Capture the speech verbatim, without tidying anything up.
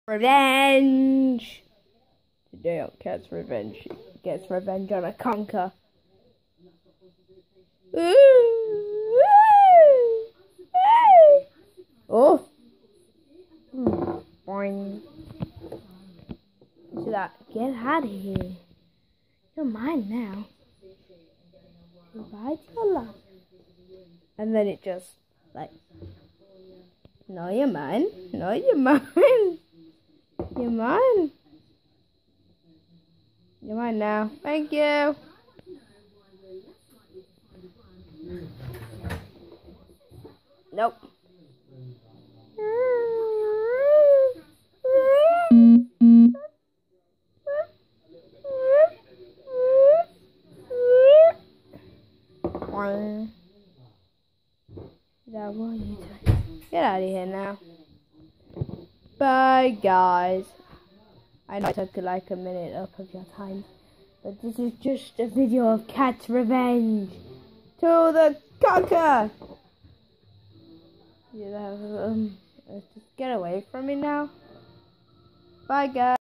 Revenge! Today on Cat's Revenge, she gets revenge on a conker. Oh! Hmm. Boing. See that? Get out of here. You're mine now. Goodbye to your love. And then it just, like, no, you're mine. No, you're mine. You're mine. You're mine now. Thank you. Nope. That what you doing? Get out of here now. Bye, guys. I know I took like a minute up of your time, but this is just a video of Cat's Revenge to the conker. You know, um, just get away from me now. Bye, guys.